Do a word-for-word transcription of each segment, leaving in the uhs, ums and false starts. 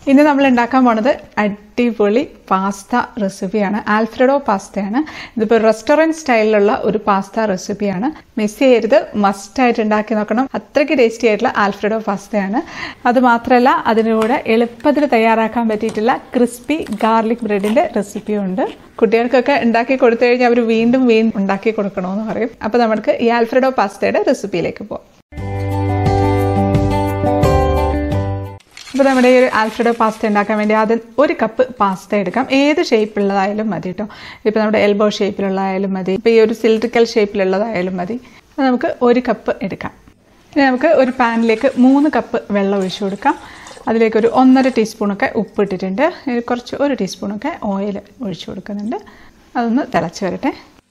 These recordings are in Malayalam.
ഇന്ന് നമ്മൾ ഉണ്ടാക്കാൻ പോണത് അടിപൊളി പാസ്ത റെസിപ്പിയാണ്. ആൽഫ്രെഡോ പാസ്തയാണ്. ഇതിപ്പോൾ റെസ്റ്റോറൻറ്റ് സ്റ്റൈലിലുള്ള ഒരു പാസ്ത റെസിപ്പിയാണ്. മിസ് ചെയ്യരുത്, മസ്റ്റായിട്ട് ഉണ്ടാക്കി നോക്കണം. അത്രയ്ക്ക് ടേസ്റ്റി ആയിട്ടുള്ള ആൽഫ്രെഡോ പാസ്തയാണ്. അത് മാത്രമല്ല, അതിൻ്റെ കൂടെ എളുപ്പത്തിൽ തയ്യാറാക്കാൻ പറ്റിയിട്ടുള്ള ക്രിസ്പി ഗാർലിക് ബ്രെഡിൻ്റെ റെസിപ്പിയും ഉണ്ട്. കുട്ടികൾക്കൊക്കെ ഉണ്ടാക്കി കൊടുത്തു കഴിഞ്ഞാൽ അവർ വീണ്ടും വീണ്ടും ഉണ്ടാക്കി കൊടുക്കണമെന്ന് പറയും. അപ്പോൾ നമുക്ക് ഈ ആൽഫ്രെഡോ പാസ്തയുടെ റെസിപ്പിയിലേക്ക് പോകാം. ഇപ്പോൾ നമ്മുടെ ഈ ഒരു ആൽഫ്രെഡോ പാസ്ത ഉണ്ടാക്കാൻ വേണ്ടി ആദ്യം ഒരു കപ്പ് പാസ്ത എടുക്കാം. ഏത് ഷേപ്പിലുള്ളതായാലും മതി കേട്ടോ. ഇപ്പോൾ നമ്മുടെ എൽബോ ഷേപ്പിലുള്ളതായാലും മതി, ഇപ്പോൾ ഈ ഒരു സിലിണ്ടറിക്കൽ ഷേപ്പിലുള്ളതായാലും മതി. അത് നമുക്ക് ഒരു കപ്പ് എടുക്കാം. ഇനി നമുക്ക് ഒരു പാനിലേക്ക് മൂന്ന് കപ്പ് വെള്ളം ഒഴിച്ചു കൊടുക്കാം. അതിലേക്ക് ഒരു ഒന്നര ടീസ്പൂണൊക്കെ ഉപ്പ് ഇട്ടിട്ടുണ്ട്. കുറച്ച് ഒരു ടീസ്പൂണൊക്കെ ഓയിൽ ഒഴിച്ചു കൊടുക്കുന്നുണ്ട്. അതൊന്ന് തിളച്ച് വരട്ടെ.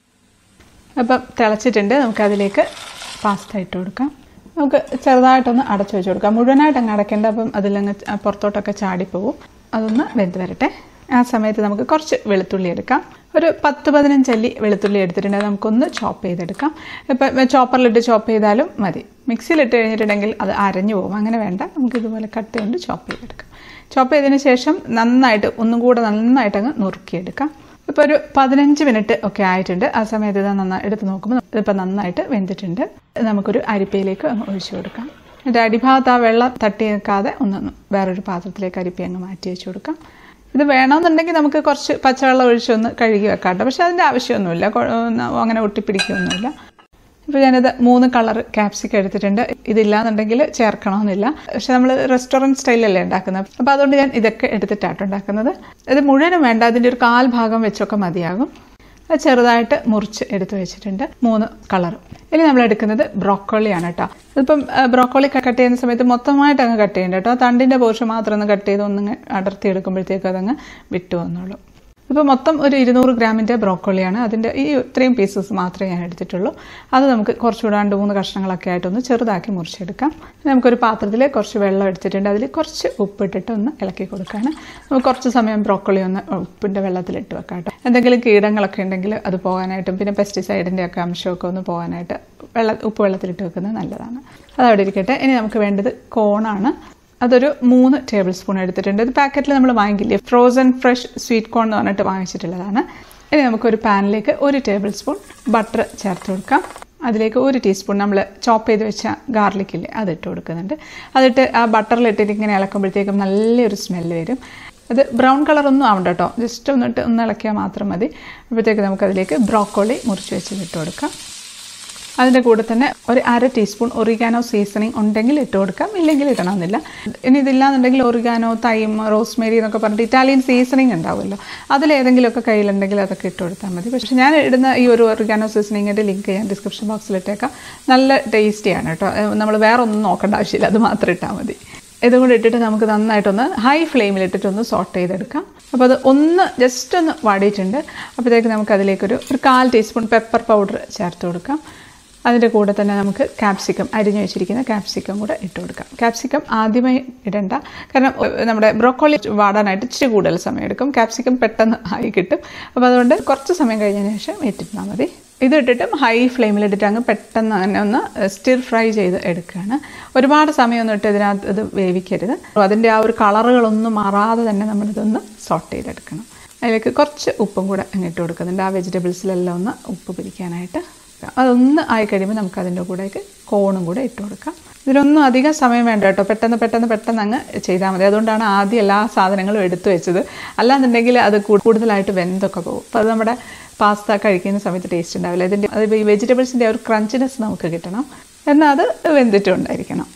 അപ്പം തിളച്ചിട്ടുണ്ട്. നമുക്കതിലേക്ക് പാസ്ത ഇട്ട് കൊടുക്കാം. നമുക്ക് ചെറുതായിട്ടൊന്ന് അടച്ചു വെച്ച് കൊടുക്കാം. മുഴുവനായിട്ട് അങ്ങ് അടയ്ക്കേണ്ട, അപ്പം അതിലങ്ങ് പുറത്തോട്ടൊക്കെ ചാടിപ്പോവും. അതൊന്ന് വെന്ത് വരട്ടെ. ആ സമയത്ത് നമുക്ക് കുറച്ച് വെളുത്തുള്ളി എടുക്കാം. ഒരു പത്ത് പതിനഞ്ചല്ലി വെളുത്തുള്ളി എടുത്തിട്ടുണ്ട്. നമുക്കൊന്ന് ചോപ്പ് ചെയ്തെടുക്കാം. ഇപ്പം ചോപ്പറിലിട്ട് ചോപ്പ് ചെയ്താലും മതി. മിക്സിയിലിട്ട് കഴിഞ്ഞിട്ടുണ്ടെങ്കിൽ അത് അരഞ്ഞു പോകും. അങ്ങനെ വേണ്ട, നമുക്ക് ഇതുപോലെ കട്ട് ചെയ്തുകൊണ്ട് ചോപ്പ് ചെയ്തെടുക്കാം. ചോപ്പ് ചെയ്തതിന് ശേഷം നന്നായിട്ട് ഒന്നും കൂടെ നന്നായിട്ട് അങ്ങ് നുറുക്കിയെടുക്കാം. ഇപ്പോൾ ഒരു പതിനഞ്ച് മിനിറ്റ് ഒക്കെ ആയിട്ടുണ്ട്. ആ സമയത്ത് ഇത് നന്നായി എടുത്ത് നോക്കുമ്പോൾ ഇതിപ്പോൾ നന്നായിട്ട് വെന്തിട്ടുണ്ട്. നമുക്കൊരു അരിപ്പയിലേക്ക് അങ്ങ് ഒഴിച്ചു കൊടുക്കാം. എന്നിട്ട് അടിഭാഗത്ത് ആ വെള്ളം തട്ടി നിൽക്കാതെ ഒന്ന് വേറൊരു പാത്രത്തിലേക്ക് അരിപ്പ അങ്ങ് മാറ്റി വെച്ച് കൊടുക്കാം. ഇത് വേണമെന്നുണ്ടെങ്കിൽ നമുക്ക് കുറച്ച് പച്ചവെള്ളം ഒഴിച്ചൊന്ന് കഴുകി വെക്കാം. പക്ഷെ അതിൻ്റെ ആവശ്യമൊന്നുമില്ല, അങ്ങനെ ഒട്ടിപ്പിടിക്കുകയൊന്നുമില്ല. ഇപ്പോൾ ഞാനിത് മൂന്ന് കളർ ക്യാപ്സിക്കം എടുത്തിട്ടുണ്ട്. ഇതില്ലാന്നുണ്ടെങ്കിൽ ചേർക്കണമെന്നില്ല. പക്ഷെ നമ്മൾ റെസ്റ്റോറൻറ്റ് സ്റ്റൈലല്ലേ ഉണ്ടാക്കുന്നത്. അപ്പോൾ അതുകൊണ്ട് ഞാൻ ഇതൊക്കെ എടുത്തിട്ടാണ് ഉണ്ടാക്കുന്നത്. ഇത് മുഴുവനും വേണ്ട, അതിൻ്റെ ഒരു കാൽ ഭാഗം വെച്ചൊക്കെ മതിയാകും. അത് ചെറുതായിട്ട് മുറിച്ച് എടുത്ത് വെച്ചിട്ടുണ്ട്. മൂന്ന് കളറും. ഇനി നമ്മൾ എടുക്കുന്നത് ബ്രോക്കോളിയാണ് കേട്ടോ. ഇതിപ്പം ബ്രോക്കോളി കട്ട് ചെയ്യുന്ന സമയത്ത് മൊത്തമായിട്ട് അങ്ങ് കട്ട് ചെയ്യേണ്ട കേട്ടോ. തണ്ടിൻ്റെ പോർഷൻ മാത്രം ഒന്ന് കട്ട് ചെയ്ത് ഒന്നങ്ങ് അടർത്തി എടുക്കുമ്പോഴത്തേക്കും അതങ്ങ് വിട്ടു വന്നോളൂ. ഇപ്പോൾ മൊത്തം ഒരു ഇരുന്നൂറ് ഗ്രാമിൻ്റെ ബ്രോക്കോളിയാണ്. അതിൻ്റെ ഈ ഇത്രയും പീസസ് മാത്രമേ ഞാൻ എടുത്തിട്ടുള്ളൂ. അത് നമുക്ക് കുറച്ചുകൂടെ രണ്ട് മൂന്ന് കഷ്ണങ്ങളൊക്കെ ആയിട്ടൊന്ന് ചെറുതാക്കി മുറിച്ചെടുക്കാം. നമുക്കൊരു പാത്രത്തിൽ കുറച്ച് വെള്ളം എടുത്തിട്ടുണ്ട്. അതിൽ കുറച്ച് ഉപ്പിട്ടിട്ട് ഒന്ന് ഇളക്കി കൊടുക്കുകയാണ്. നമുക്ക് കുറച്ച് സമയം ബ്രോക്കോളി ഒന്ന് ഉപ്പിൻ്റെ വെള്ളത്തിലിട്ട് വെക്കാം കേട്ടോ. എന്തെങ്കിലും കീടങ്ങളൊക്കെ ഉണ്ടെങ്കിൽ അത് പോകാനായിട്ടും പിന്നെ പെസ്റ്റിസൈഡിൻ്റെ ഒക്കെ അംശമൊക്കെ ഒന്ന് പോകാനായിട്ട് വെള്ള ഉപ്പ് വെള്ളത്തിലിട്ട് വെക്കുന്നത് നല്ലതാണ്. അതവിടെ ഇരിക്കട്ടെ. ഇനി നമുക്ക് വേണ്ടത് കോണാണ്. അതൊരു മൂന്ന് ടേബിൾ സ്പൂൺ എടുത്തിട്ടുണ്ട്. ഇത് പാക്കറ്റിൽ നമ്മൾ വാങ്ങിക്കില്ലേ, ഫ്രോസൺ ഫ്രഷ് സ്വീറ്റ് കോൺ എന്ന് പറഞ്ഞിട്ട് വാങ്ങിച്ചിട്ടുള്ളതാണ്. ഇനി നമുക്കൊരു പാനിലേക്ക് ഒരു ടേബിൾ സ്പൂൺ ബട്ടർ ചേർത്ത് കൊടുക്കാം. അതിലേക്ക് ഒരു ടീസ്പൂൺ നമ്മൾ ചോപ്പ് ചെയ്ത് വെച്ച ഗാർലിക്കില്ലേ അതിട്ട് കൊടുക്കുന്നുണ്ട്. അതിട്ട് ആ ബട്ടറിലിട്ടിട്ട് ഇങ്ങനെ ഇളക്കുമ്പോഴത്തേക്കും നല്ലൊരു സ്മെല്ല് വരും. അത് ബ്രൗൺ കളറൊന്നും ആവണ്ട കേട്ടോ, ജസ്റ്റ് ഒന്നിട്ട് ഒന്ന് ഇളക്കിയാൽ മാത്രം മതി. അപ്പോഴത്തേക്ക് നമുക്കതിലേക്ക് ബ്രോക്കോളി മുറിച്ച് വെച്ച് ഇട്ട് കൊടുക്കാം. അതിൻ്റെ കൂടെ തന്നെ ഒരു അര ടീസ്പൂൺ ഒറിഗാനോ സീസണിങ് ഉണ്ടെങ്കിൽ ഇട്ട് കൊടുക്കാം, ഇല്ലെങ്കിൽ ഇടണമെന്നില്ല. ഇനി ഇതില്ലാന്നുണ്ടെങ്കിൽ ഒറിഗാനോ, തൈം, റോസ്മേരി എന്നൊക്കെ പറഞ്ഞിട്ട് ഇറ്റാലിയൻ സീസണിങ് ഉണ്ടാവുമല്ലോ, അതിലേതെങ്കിലുമൊക്കെ കയ്യിലുണ്ടെങ്കിൽ അതൊക്കെ ഇട്ട് കൊടുത്താൽ മതി. പക്ഷേ ഞാൻ ഇടുന്ന ഈ ഒരു ഒറിഗാനോ സീസണിങ്ങിൻ്റെ ലിങ്ക് ഞാൻ ഡിസ്ക്രിപ്ഷൻ ബോക്സിൽ ഇട്ടേക്കാം. നല്ല ടേസ്റ്റിയാണ് കേട്ടോ. നമ്മൾ വേറെ ഒന്നും നോക്കേണ്ട ആവശ്യമില്ല, അത് മാത്രം ഇട്ടാൽ മതി. ഇതും കൂടി ഇട്ടിട്ട് നമുക്ക് നന്നായിട്ടൊന്ന് ഹൈ ഫ്ലെയിമിലിട്ടിട്ടൊന്ന് സോട്ട് ചെയ്തെടുക്കാം. അപ്പോൾ അത് ഒന്ന് ജസ്റ്റ് ഒന്ന് വാടിയിട്ടുണ്ട്. അപ്പോഴത്തേക്ക് നമുക്ക് അതിലേക്കൊരു ഒരു കാൽ ടീസ്പൂൺ പെപ്പർ പൗഡർ ചേർത്ത് കൊടുക്കാം. അതിൻ്റെ കൂടെ തന്നെ നമുക്ക് ക്യാപ്സിക്കം, അരിഞ്ഞു വെച്ചിരിക്കുന്ന ക്യാപ്സിക്കം കൂടെ ഇട്ട് കൊടുക്കാം. ക്യാപ്സിക്കം ആദ്യമേ ഇടണ്ട, കാരണം നമ്മുടെ ബ്രോക്കോളി വാടാനായിട്ട് ഇച്ചിരി കൂടുതൽ സമയം എടുക്കും. ക്യാപ്സിക്കം പെട്ടെന്ന് ആയി കിട്ടും. അപ്പോൾ അതുകൊണ്ട് കുറച്ച് സമയം കഴിഞ്ഞതിന് ശേഷം ഇട്ടിട്ടാൽ മതി. ഇത് ഇട്ടിട്ടും ഹൈ ഫ്ലെയിമിലിട്ടിട്ട് അങ്ങ് പെട്ടെന്ന് അങ്ങനെ ഒന്ന് സ്റ്റിർ ഫ്രൈ ചെയ്ത് എടുക്കുകയാണ്. ഒരുപാട് സമയമൊന്നും ഇട്ട് ഇതിനകത്ത് ഇത് വേവിക്കരുത്. അതിൻ്റെ ആ ഒരു കളറുകളൊന്നും മാറാതെ തന്നെ നമ്മളിതൊന്ന് സോട്ട് ചെയ്തെടുക്കണം. അതിലേക്ക് കുറച്ച് ഉപ്പും കൂടെ ഇട്ട് കൊടുക്കുന്നുണ്ട്. ആ വെജിറ്റബിൾസിലെല്ലാം ഒന്ന് ഉപ്പ് പിടിക്കാനായിട്ട്. അതൊന്ന് ആയി കഴിയുമ്പോൾ നമുക്ക് അതിൻ്റെ കൂടെയൊക്കെ കോണും കൂടെ ഇട്ട് കൊടുക്കാം. ഇതിലൊന്നും അധികം സമയം വേണ്ട കേട്ടോ, പെട്ടെന്ന് പെട്ടെന്ന് പെട്ടെന്ന് അങ്ങ് ചെയ്താൽ മതി. അതുകൊണ്ടാണ് ആദ്യം എല്ലാ സാധനങ്ങളും എടുത്തു വെച്ചത്. അല്ലാന്നുണ്ടെങ്കിൽ അത് കൂടുതലായിട്ട് വെന്തൊക്കെ പോകും. അപ്പോൾ അത് നമ്മുടെ പാസ്ത കഴിക്കുന്ന സമയത്ത് ടേസ്റ്റ് ഉണ്ടാവില്ല. ഇതിൻ്റെ അത് ഈ വെജിറ്റബിൾസിൻ്റെ ആ ഒരു ക്രഞ്ചിനെസ് നമുക്ക് കിട്ടണം, എന്നാൽ അത് വെന്തിട്ടുണ്ടായിരിക്കണം.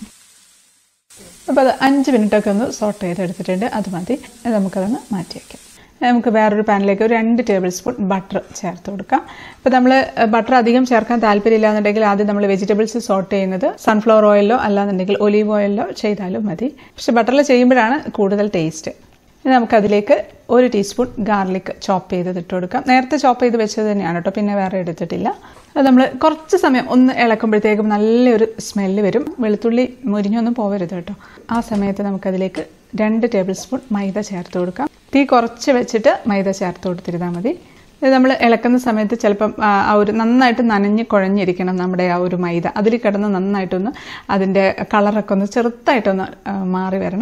അപ്പോൾ അത് അഞ്ച് മിനിറ്റൊക്കെ ഒന്ന് സോട്ട് ചെയ്തെടുത്തിട്ടുണ്ട്. അത് മതി. നമുക്കതൊന്ന് മാറ്റി വയ്ക്കാം. നമുക്ക് വേറൊരു പാനിലേക്ക് ഒരു രണ്ട് ടേബിൾ സ്പൂൺ ബട്ടർ ചേർത്ത് കൊടുക്കാം. ഇപ്പോൾ നമ്മൾ ബട്ടർ അധികം ചേർക്കാൻ താല്പര്യമില്ല എന്നുണ്ടെങ്കിൽ ആദ്യം നമ്മൾ വെജിറ്റബിൾസ് സോട്ട് ചെയ്യുന്നത് സൺഫ്ലവർ ഓയിലോ അല്ലാന്നുണ്ടെങ്കിൽ ഒലീവ് ഓയിലോ ചെയ്താലും മതി. പക്ഷെ ബട്ടറിൽ ചെയ്യുമ്പോഴാണ് കൂടുതൽ ടേസ്റ്റ്. ഇനി നമുക്കതിലേക്ക് ഒരു ടീസ്പൂൺ ഗാർലിക് ചോപ്പ് ചെയ്ത് ഇട്ട് കൊടുക്കാം. നേരത്തെ ചോപ്പ് ചെയ്ത് വെച്ചത് തന്നെയാണ് കേട്ടോ, പിന്നെ വേറെ എടുത്തിട്ടില്ല. അത് നമ്മൾ കുറച്ച് സമയം ഒന്ന് ഇളക്കുമ്പോഴത്തേക്കും നല്ലൊരു സ്മെല്ല് വരും. വെളുത്തുള്ളി മുരിഞ്ഞൊന്നും പോവരുത് കേട്ടോ. ആ സമയത്ത് നമുക്കതിലേക്ക് രണ്ട് ടേബിൾ സ്പൂൺ മൈദ ചേർത്ത് കൊടുക്കാം. തീ കുറച്ച് വെച്ചിട്ട് മൈദ ചേർത്ത് കൊടുത്തിരുന്നാൽ മതി. ഇത് നമ്മൾ ഇളക്കുന്ന സമയത്ത് ചിലപ്പം ആ ഒരു നന്നായിട്ട് നനഞ്ഞ് കുഴഞ്ഞിരിക്കണം നമ്മുടെ ആ ഒരു മൈദ. അതിൽ കിടന്ന് നന്നായിട്ടൊന്ന് അതിൻ്റെ കളറൊക്കെ ഒന്ന് ചെറുതായിട്ടൊന്ന് മാറി വരണം.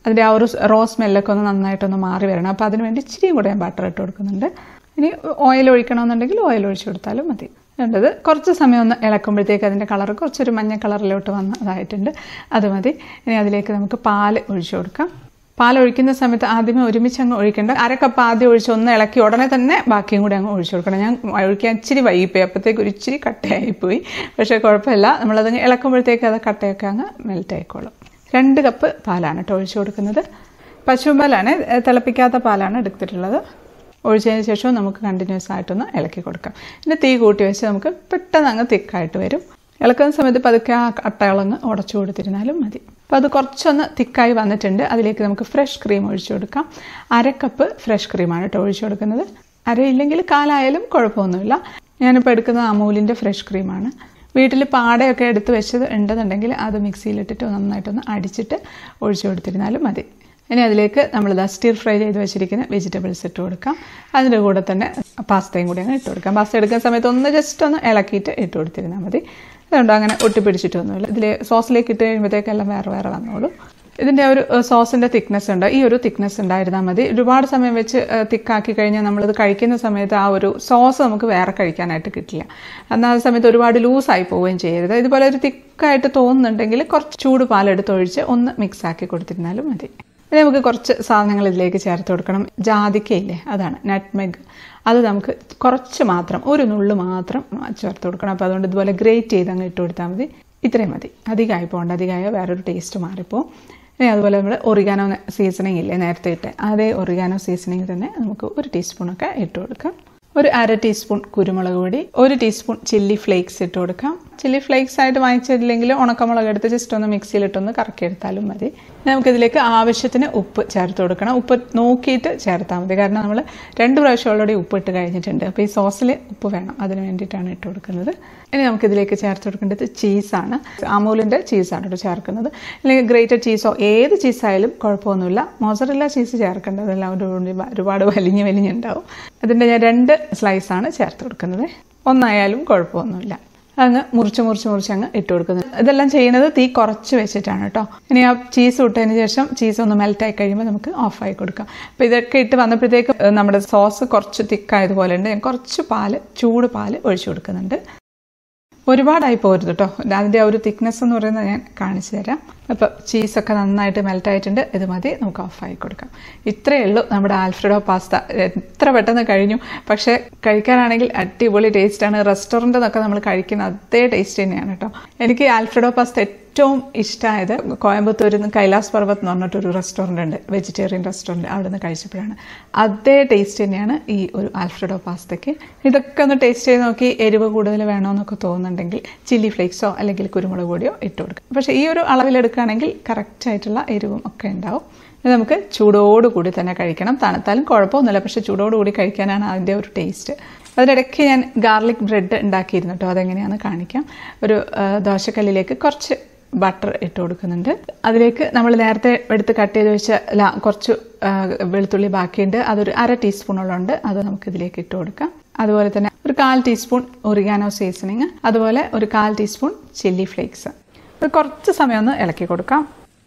അതിൻ്റെ ആ ഒരു റോ സ്മെല്ലൊക്കെ ഒന്ന് നന്നായിട്ടൊന്ന് മാറി വരണം. അപ്പോൾ അതിന് വേണ്ടി ഇച്ചിരിയും കൂടെ ഞാൻ ബട്ടർ ഇട്ട് കൊടുക്കുന്നുണ്ട്. ഇനി ഓയിൽ ഒഴിക്കണമെന്നുണ്ടെങ്കിൽ ഓയിൽ ഒഴിച്ചു കൊടുത്താലും മതി. വേണ്ടത് കുറച്ച് സമയം ഒന്ന് ഇളക്കുമ്പോഴത്തേക്ക് അതിൻ്റെ കളർ കുറച്ചൊരു മഞ്ഞ കളറിലോട്ട് വന്ന് അതായിട്ടുണ്ട്. അത് മതി. ഇനി അതിലേക്ക് നമുക്ക് പാൽ ഒഴിച്ചു കൊടുക്കാം. പാൽ ഒഴിക്കുന്ന സമയത്ത് ആദ്യമേ ഒരുമിച്ച് അങ്ങ് ഒഴിക്കേണ്ട. അര കപ്പ് ആദ്യം ഒഴിച്ച് ഒന്ന് ഇളക്കി ഉടനെ തന്നെ ബാക്കിയും കൂടി അങ്ങ് ഒഴിച്ചു കൊടുക്കണം. ഞാൻ ഒഴിക്കാൻ ഇച്ചിരി വൈകിപ്പോയി, അപ്പോഴത്തേക്ക് ഒരു ഇച്ചിരി കട്ടയായിപ്പോയി. പക്ഷേ കുഴപ്പമില്ല, നമ്മളത് ഇളക്കുമ്പോഴത്തേക്ക് അത് കട്ടയൊക്കെ അങ്ങ് മെൽറ്റ് ആയിക്കോളും. രണ്ട് കപ്പ് പാലാണ് കേട്ടോ ഒഴിച്ചു കൊടുക്കുന്നത്. പശുമ്പാലാണ്, തിളപ്പിക്കാത്ത പാലാണ് എടുത്തിട്ടുള്ളത്. ഒഴിച്ചതിന് ശേഷം നമുക്ക് കണ്ടിന്യൂസ് ആയിട്ടൊന്ന് ഇളക്കി കൊടുക്കാം. പിന്നെ തീ കൂട്ടി വെച്ച് നമുക്ക് പെട്ടെന്ന് അങ്ങ് തിക്കായിട്ട് വരും. ഇളക്കുന്ന സമയത്ത് പതുക്കെ ആ കട്ടകളങ്ങ് ഉടച്ചു കൊടുത്തിരുന്നാലും മതി. അപ്പോൾ അത് കുറച്ചൊന്ന് തിക്കായി വന്നിട്ടുണ്ട്. അതിലേക്ക് നമുക്ക് ഫ്രഷ് ക്രീം ഒഴിച്ചു കൊടുക്കാം. അര കപ്പ് ഫ്രഷ് ക്രീമാണ് കേട്ടോ ഒഴിച്ചു കൊടുക്കുന്നത്. അരയില്ലെങ്കിൽ കാലായാലും കുഴപ്പമൊന്നുമില്ല. ഞാനിപ്പോൾ എടുക്കുന്നത് അമൂലിൻ്റെ ഫ്രഷ് ക്രീമാണ്. വീട്ടിൽ പാടയൊക്കെ എടുത്ത് വെച്ചത് ഉണ്ടെന്നുണ്ടെങ്കിൽ അത് മിക്സിയിലിട്ടിട്ട് നന്നായിട്ടൊന്ന് അടിച്ചിട്ട് ഒഴിച്ചു കൊടുത്തിരുന്നാലും മതി. ഇനി അതിലേക്ക് നമ്മളിതാ സ്റ്റിർ ഫ്രൈ ചെയ്ത് വെച്ചിരിക്കുന്ന വെജിറ്റബിൾസ് ഇട്ട് കൊടുക്കാം. അതിൻ്റെ കൂടെ തന്നെ പാസ്തയും കൂടി അങ്ങ് ഇട്ട് കൊടുക്കാം. പാസ്ത എടുക്കുന്ന സമയത്ത് ഒന്ന് ജസ്റ്റ് ഒന്ന് ഇളക്കിയിട്ട് ഇട്ട് കൊടുത്തിരുന്നാൽ മതി. അതുകൊണ്ട് അങ്ങനെ ഒട്ടിപ്പിടിച്ചിട്ടൊന്നുമില്ല. ഇതിൽ സോസിലേക്ക് ഇട്ട് കഴിയുമ്പോഴത്തേക്കെല്ലാം വേറെ വേറെ വന്നോളൂ. ഇതിൻ്റെ ഒരു സോസിൻ്റെ തിക്നെസ് ഉണ്ട്. ഈ ഒരു തിക്നെസ് ഉണ്ടായിരുന്നാൽ മതി. ഒരുപാട് സമയം വെച്ച് തിക്കാക്കി കഴിഞ്ഞാൽ നമ്മളിത് കഴിക്കുന്ന സമയത്ത് ആ ഒരു സോസ് നമുക്ക് വേറെ കഴിക്കാനായിട്ട് കിട്ടില്ല. എന്നാൽ ആ സമയത്ത് ഒരുപാട് ലൂസായി പോവുകയും ചെയ്യരുത്. ഇതുപോലെ ഒരു തിക്കായിട്ട് തോന്നുന്നുണ്ടെങ്കിൽ കുറച്ച് ചൂട് പാലെടുത്തൊഴിച്ച് ഒന്ന് മിക്സാക്കി കൊടുത്തിരുന്നാലും മതി. ഇനി നമുക്ക് കുറച്ച് സാധനങ്ങൾ ഇതിലേക്ക് ചേർത്ത് കൊടുക്കണം. ജാതിക്കയില്ലേ, അതാണ് നട്ട്മെഗ്. അത് നമുക്ക് കുറച്ച് മാത്രം, ഒരു നുള്ളു മാത്രം ചേർത്ത് കൊടുക്കണം. അപ്പോൾ അതുകൊണ്ട് ഇതുപോലെ ഗ്രേറ്റ് ചെയ്ത് അങ്ങ് ഇട്ട് കൊടുത്താൽ മതി. ഇത്രയും മതി. അധികമായി പോകണ്ട. അധികമായ വേറൊരു ടേസ്റ്റ് മാറിപ്പോവും. ഇനി അതുപോലെ നമ്മൾ ഒറിഗാനോ സീസണിങ് ഇല്ലേ നേരത്തെ ഇട്ട്, അതേ ഒറിഗാനോ സീസണിങ് തന്നെ നമുക്ക് ഒരു ടീസ്പൂണൊക്കെ ഇട്ട് കൊടുക്കാം. ഒരു അര ടീസ്പൂൺ കുരുമുളക് പൊടി, ഒരു ടീസ്പൂൺ ചില്ലി ഫ്ലേക്സ് ഇട്ട് കൊടുക്കാം. ചില്ലി ഫ്ലേക്സ് ആയിട്ട് വാങ്ങിച്ചിട്ടില്ലെങ്കിൽ ഉണക്കമുളക് എടുത്ത് ജസ്റ്റ് ഒന്ന് മിക്സിയിലിട്ടൊന്ന് കറക്കിയെടുത്താലും മതി. നമുക്കിതിലേക്ക് ആവശ്യത്തിന് ഉപ്പ് ചേർത്ത് കൊടുക്കണം. ഉപ്പ് നോക്കിയിട്ട് ചേർത്താൽ മതി. കാരണം നമ്മൾ രണ്ട് പ്രാവശ്യം ഓൾറെഡി ഉപ്പ് ഇട്ട് കഴിഞ്ഞിട്ടുണ്ട്. അപ്പോൾ ഈ സോസിൽ ഉപ്പ് വേണം, അതിന് വേണ്ടിയിട്ടാണ് ഇട്ട് കൊടുക്കുന്നത്. ഇനി നമുക്കിതിലേക്ക് ചേർത്ത് കൊടുക്കേണ്ടത് ചീസാണ്. അമൂലിൻ്റെ ചീസാണ് കേട്ടോ ചേർക്കുന്നത്. അല്ലെങ്കിൽ ഗ്രേറ്റഡ് ചീസോ ഏത് ചീസായാലും കുഴപ്പമൊന്നുമില്ല. മോസറല്ല ചീസ് ചേർക്കേണ്ടതെല്ലാം ഒരു ഒരുപാട് വലിഞ്ഞ് വലിഞ്ഞുണ്ടാവും. അതിൻ്റെ ഞാൻ രണ്ട് സ്ലൈസാണ് ചേർത്ത് കൊടുക്കുന്നത്. ഒന്നായാലും കുഴപ്പമൊന്നുമില്ല. അങ്ങ് മുറിച്ച് മുറിച്ച് മുറിച്ച് അങ്ങ് ഇട്ട് കൊടുക്കുന്നത്. ഇതെല്ലാം ചെയ്യുന്നത് തീ കുറച്ച് വെച്ചിട്ടാണ് കേട്ടോ. ഇനി ആ ചീസ് ഇട്ടതിന് ശേഷം ചീസ് ഒന്ന് മെൽറ്റായി കഴിയുമ്പോൾ നമുക്ക് ഓഫായി കൊടുക്കാം. അപ്പോൾ ഇതൊക്കെ ഇട്ട് വന്നപ്പോഴത്തേക്ക് നമ്മുടെ സോസ് കുറച്ച് തിക്കായതുപോലെ ഉണ്ട്. ഞാൻ കുറച്ച് പാല്, ചൂട് പാല് ഒഴിച്ചു കൊടുക്കുന്നുണ്ട്. ഒരുപാടായി പോരുത് കേട്ടോ. അതിൻ്റെ ആ ഒരു തിക്നെസ് എന്ന് പറയുന്നത് ഞാൻ കാണിച്ചു തരാം. അപ്പോൾ ചീസൊക്കെ നന്നായിട്ട് മെൽറ്റായിട്ടുണ്ട്. ഇത് മതി, നമുക്ക് ഓഫായി കൊടുക്കാം. ഇത്രയേ ഉള്ളൂ നമ്മുടെ ആൽഫ്രെഡോ പാസ്ത. എത്ര പെട്ടെന്ന് കഴിഞ്ഞു. പക്ഷേ കഴിക്കാനാണെങ്കിൽ അടിപൊളി ടേസ്റ്റാണ്. റെസ്റ്റോറൻറ്റിൽ നിന്നൊക്കെ നമ്മൾ കഴിക്കുന്ന അതേ ടേസ്റ്റ് തന്നെയാണ് കേട്ടോ. എനിക്ക് ആൽഫ്രെഡോ പാസ്ത ഏറ്റവും ഇഷ്ടമായത് കോയമ്പത്തൂരിൽ നിന്ന് കൈലാസ് പർവ്വത് എന്ന് പറഞ്ഞിട്ടൊരു റെസ്റ്റോറൻ്റ് ഉണ്ട്, വെജിറ്റേറിയൻ റെസ്റ്റോറൻറ്റ്. അവിടെ നിന്ന് കഴിച്ചപ്പോഴാണ് അതേ ടേസ്റ്റ് തന്നെയാണ് ഈ ഒരു ആൽഫ്രെഡോ പാസ്തയ്ക്ക്. ഇതൊക്കെ ഒന്ന് ടേസ്റ്റ് ചെയ്ത് നോക്കി എരിവ് കൂടുതൽ വേണമെന്നൊക്കെ തോന്നുന്നുണ്ടെങ്കിൽ ചില്ലി ഫ്ലേക്സോ അല്ലെങ്കിൽ കുരുമുളക് പൊടിയോ ഇട്ട് കൊടുക്കും. പക്ഷേ ഈ ഒരു അളവിലെടുക്കുകയാണെങ്കിൽ കറക്റ്റായിട്ടുള്ള എരിവും ഒക്കെ ഉണ്ടാവും. ഇത് നമുക്ക് ചൂടോടുകൂടി തന്നെ കഴിക്കണം. തണുത്താലും കുഴപ്പമൊന്നുമില്ല, പക്ഷേ ചൂടോടുകൂടി കഴിക്കാനാണ് അതിൻ്റെ ഒരു ടേസ്റ്റ്. അതിനിടയ്ക്ക് ഞാൻ ഗാർലിക് ബ്രെഡ് ഉണ്ടാക്കിയിരുന്നു കേട്ടോ. അതെങ്ങനെയാണെന്ന് കാണിക്കാം. ഒരു ദോശക്കല്ലിലേക്ക് കുറച്ച് ബട്ടർ ഇട്ട് കൊടുക്കുന്നുണ്ട്. അതിലേക്ക് നമ്മൾ നേരത്തെ എടുത്ത് കട്ട് ചെയ്ത് വെച്ച കുറച്ച് വെളുത്തുള്ളി ബാക്കിയുണ്ട്. അതൊരു അര ടീസ്പൂണോളം ഉണ്ട്. അത് നമുക്ക് ഇതിലേക്ക് ഇട്ട് കൊടുക്കാം. അതുപോലെ തന്നെ ഒരു കാൽ ടീസ്പൂൺ ഒറിഗാനോ സീസണിങ്, അതുപോലെ ഒരു കാൽ ടീസ്പൂൺ ചില്ലി ഫ്ലേക്സ്. അത് കുറച്ച് സമയം ഒന്ന് ഇളക്കി കൊടുക്കാം.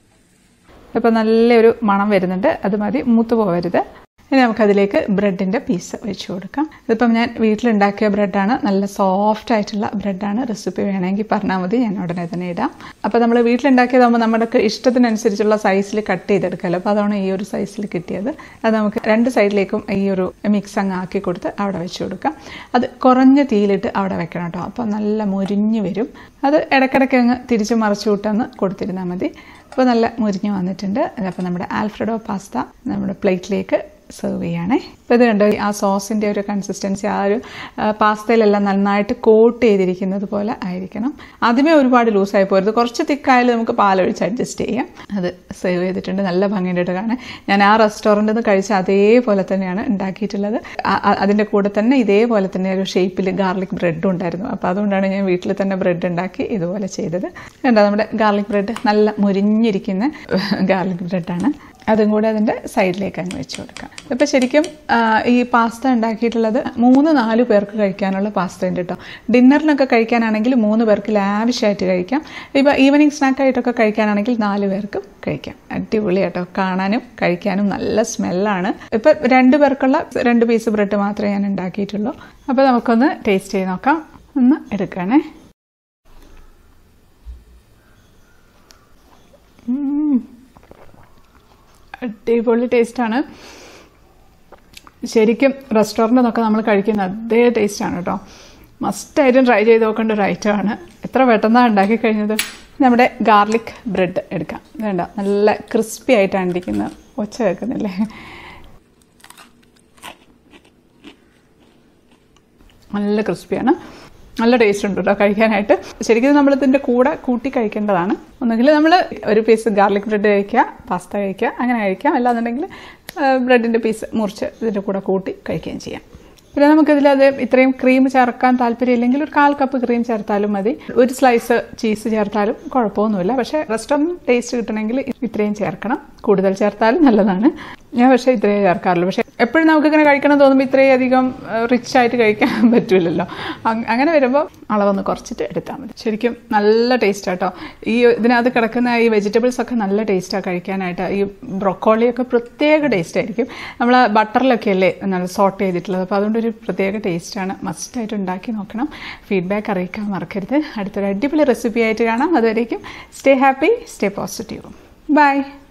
ഇപ്പോൾ നല്ലൊരു മണം വരുന്നുണ്ട്. അത് മതി, മൂത്ത് പോകരുത്. ഇനി നമുക്കതിലേക്ക് ബ്രെഡിൻ്റെ പീസ് വെച്ച് കൊടുക്കാം. ഇതിപ്പം ഞാൻ വീട്ടിലുണ്ടാക്കിയ ബ്രെഡാണ്. നല്ല സോഫ്റ്റ് ആയിട്ടുള്ള ബ്രെഡാണ്. റെസിപ്പി വേണമെങ്കിൽ പറഞ്ഞാൽ മതി, ഞാൻ ഉടനെ തന്നെ ഇടാം. അപ്പോൾ നമ്മൾ വീട്ടിലുണ്ടാക്കിയതാകുമ്പോൾ നമ്മുടെ ഇഷ്ടത്തിനനുസരിച്ചുള്ള സൈസിൽ കട്ട് ചെയ്തെടുക്കാമല്ലോ. അപ്പോൾ അതാണ് ഈ ഒരു സൈസിൽ കിട്ടിയത്. അത് നമുക്ക് രണ്ട് സൈഡിലേക്കും ഈ ഒരു മിക്സ് അങ്ങ് ആക്കി കൊടുത്ത് അവിടെ വെച്ച് കൊടുക്കാം. അത് കുറഞ്ഞ തീയിലിട്ട് അവിടെ വെക്കണം കേട്ടോ. അപ്പോൾ നല്ല മുരിഞ്ഞ് വരും. അത് ഇടയ്ക്കിടയ്ക്ക് അങ്ങ് തിരിച്ച് മറിച്ച് വിട്ടൊന്ന് കൊടുത്തിരുന്നാൽ മതി. അപ്പോൾ നല്ല മുരിഞ്ഞ് വന്നിട്ടുണ്ട്. അപ്പോൾ നമ്മുടെ ആൽഫ്രെഡോ പാസ്ത നമ്മുടെ പ്ലേറ്റിലേക്ക് സെർവ് ചെയ്യണേ. അപ്പോൾ ഇത് കണ്ടോ, ആ സോസിൻ്റെ ഒരു കൺസിസ്റ്റൻസി ആ ഒരു പാസ്തയിലെല്ലാം നന്നായിട്ട് കോട്ട് ചെയ്തിരിക്കുന്നത് പോലെ ആയിരിക്കണം. ആദ്യമേ ഒരുപാട് ലൂസായി പോരുത്. കുറച്ച് തിക്കായാലും നമുക്ക് പാലൊഴിച്ച് അഡ്ജസ്റ്റ് ചെയ്യാം. അത് സെർവ് ചെയ്തിട്ടുണ്ട്. നല്ല ഭംഗിയുണ്ട് കാണാൻ. ഞാൻ ആ റെസ്റ്റോറൻറ്റിൽ നിന്ന് കഴിച്ച അതേപോലെ തന്നെയാണ് ഉണ്ടാക്കിയിട്ടുള്ളത്. അതിൻ്റെ കൂടെ തന്നെ ഇതേപോലെ തന്നെ ഒരു ഷേപ്പിൽ ഗാർലിക് ബ്രെഡും ഉണ്ടായിരുന്നു. അപ്പോൾ അതുകൊണ്ടാണ് ഞാൻ വീട്ടിൽ തന്നെ ബ്രെഡ് ഉണ്ടാക്കി ഇതുപോലെ ചെയ്തത്. കണ്ടോ, നമ്മുടെ ഗാർലിക് ബ്രെഡ് നല്ല മുരിഞ്ഞിരിക്കുന്ന ഗാർലിക് ബ്രെഡാണ്. അതും കൂടെ അതിൻ്റെ സൈഡിലേക്ക് അങ്ങ് വെച്ച് കൊടുക്കാം. ഇപ്പോൾ ശരിക്കും ഈ പാസ്ത ഉണ്ടാക്കിയിട്ടുള്ളത് മൂന്ന് നാല് പേർക്ക് കഴിക്കാനുള്ള പാസ്ത ഉണ്ട് കേട്ടോ. ഡിന്നറിനൊക്കെ കഴിക്കാനാണെങ്കിൽ മൂന്ന് പേർക്ക് ലാവിഷായിട്ട് കഴിക്കാം. ഇപ്പോൾ ഈവനിങ് സ്നാക്കായിട്ടൊക്കെ കഴിക്കാനാണെങ്കിൽ നാല് പേർക്കും കഴിക്കാം. അടിപൊളി കേട്ടോ, കാണാനും കഴിക്കാനും നല്ല സ്മെല്ലാണ്. ഇപ്പം രണ്ട് പേർക്കുള്ള രണ്ട് പീസ് ബ്രെഡ് മാത്രമേ ഞാൻ ഉണ്ടാക്കിയിട്ടുള്ളൂ. അപ്പോൾ നമുക്കൊന്ന് ടേസ്റ്റ് ചെയ്ത് നോക്കാം. ഒന്ന് എടുക്കണേ. അടിപൊളി ടേസ്റ്റാണ്. ശരിക്കും റെസ്റ്റോറൻറ്റിൽ നിന്നൊക്കെ നമ്മൾ കഴിക്കുന്ന അതേ ടേസ്റ്റാണ് കേട്ടോ. മസ്റ്റായിട്ടും ട്രൈ ചെയ്ത് നോക്കേണ്ട ഒരു ഐറ്റമാണ്. എത്ര പെട്ടെന്നാണ് ഉണ്ടാക്കി കഴിഞ്ഞത്. നമ്മുടെ ഗാർലിക് ബ്രെഡ് എടുക്കാം. വേണ്ട, നല്ല ക്രിസ്പി ആയിട്ടാണ് ഇരിക്കുന്നത്. ഒച്ച കേൾക്കുന്നില്ലേ? നല്ല ക്രിസ്പിയാണ്, നല്ല ടേസ്റ്റ് ഉണ്ട് കേട്ടോ കഴിക്കാനായിട്ട്. ശരിക്കും നമ്മളിതിൻ്റെ കൂടെ കൂട്ടി കഴിക്കേണ്ടതാണ്. ഒന്നുകിൽ നമ്മൾ ഒരു പീസ് ഗാർലിക് ബ്രെഡ് കഴിക്കുക, പാസ്ത കഴിക്കുക, അങ്ങനെ കഴിക്കാം. അല്ലാന്നുണ്ടെങ്കിൽ ബ്രെഡിൻ്റെ പീസ് മുറിച്ച് ഇതിൻ്റെ കൂടെ കൂട്ടി കഴിക്കുകയും ചെയ്യാം. പിന്നെ നമുക്കിതിലത് ഇത്രയും ക്രീം ചേർക്കാൻ താല്പര്യമില്ലെങ്കിൽ ഒരു കാൽ കപ്പ് ക്രീം ചേർത്താലും മതി. ഒരു സ്ലൈസ് ചീസ് ചേർത്താലും കുഴപ്പമൊന്നുമില്ല. പക്ഷേ റെസ്റ്റോറൻറ്റ് ടേസ്റ്റ് കിട്ടണമെങ്കിൽ ഇത്രയും ചേർക്കണം. കൂടുതൽ ചേർത്താലും നല്ലതാണ്. ഞാൻ പക്ഷേ ഇത്രയും ചേർക്കാറുള്ളൂ. പക്ഷേ എപ്പോഴും നമുക്കിങ്ങനെ കഴിക്കണം തോന്നുമ്പോൾ ഇത്രയും അധികം റിച്ച് ആയിട്ട് കഴിക്കാൻ പറ്റില്ലല്ലോ. അങ്ങനെ വരുമ്പോൾ അളവൊന്ന് കുറച്ചിട്ട് എടുത്താൽ മതി. ശരിക്കും നല്ല ടേസ്റ്റ് ആട്ടോ. ഈ ഇതിനകത്ത് കിടക്കുന്ന ഈ വെജിറ്റബിൾസ് ഒക്കെ നല്ല ടേസ്റ്റാണ് കഴിക്കാനായിട്ട്. ഈ ബ്രൊക്കോളിയൊക്കെ പ്രത്യേക ടേസ്റ്റ് ആയിരിക്കും. നമ്മൾ ബട്ടറിലൊക്കെ അല്ലേ നല്ല സോട്ട് ചെയ്തിട്ടുള്ളത്. അപ്പോൾ അതുകൊണ്ടൊരു പ്രത്യേക ടേസ്റ്റാണ്. മസ്റ്റായിട്ട് ഉണ്ടാക്കി നോക്കണം. ഫീഡ്ബാക്ക് അറിയിക്കാൻ മറക്കരുത്. അടുത്തൊരു അടിപൊളി റെസിപ്പി ആയിട്ട് കാണാം. അതുവരേക്കും stay happy, stay positive. By.